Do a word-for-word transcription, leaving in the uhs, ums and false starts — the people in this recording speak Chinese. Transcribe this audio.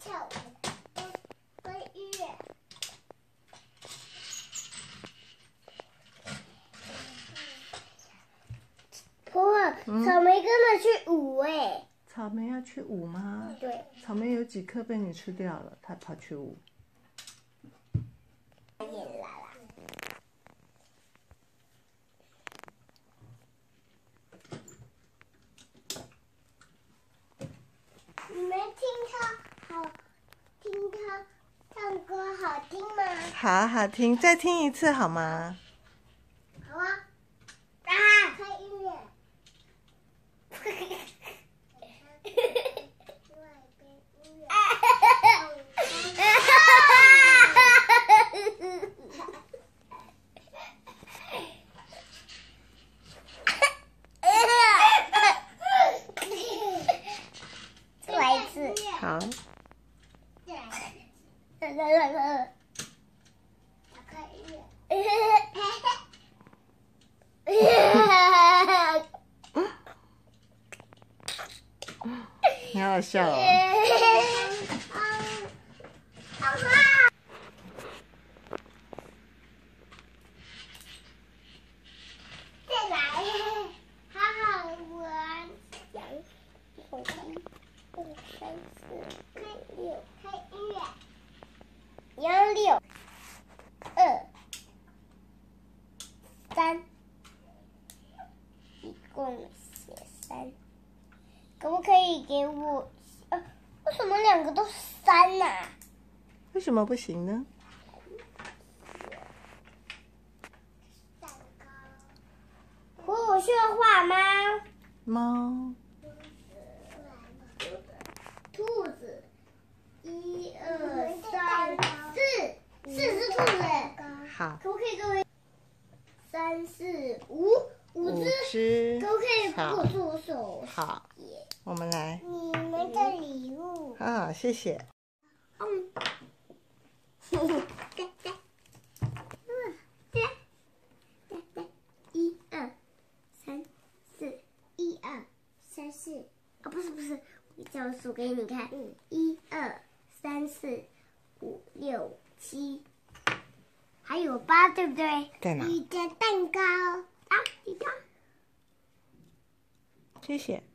跳舞，跟音乐。婆婆，草莓跟着去舞哎。 草莓要去舞吗？ 对。 草莓有几颗被你吃掉了，它跑去舞。 演啦啦。你们听他好，听他唱歌好听吗？ 好好听，再听一次好吗？ 好啊。啊！开音乐。再来一次。 好。 来来来来。开音乐。 你好笑哦。 再来，好好玩。羊，一、二、三、四，开六，开音乐。羊六，二，三，一共写三。可不可以给我？呃，为什么两个都三呢？ 为什么不行呢？ 我我需要画吗？ 猫。 兔子，一二三四，四只兔子。 好。 可不可以给我？三四五，五只。 只。 可不可以给我做手？ 好。我们来。 你们的礼物。 啊，谢谢。 嗯。对对。嗯，对。对对，一二三四，一二三四。哦，不是不是，我叫我数给你看。嗯。一二三四五六七，还有八，对不对？ 在哪？ 你的蛋糕啊，你的。 谢谢。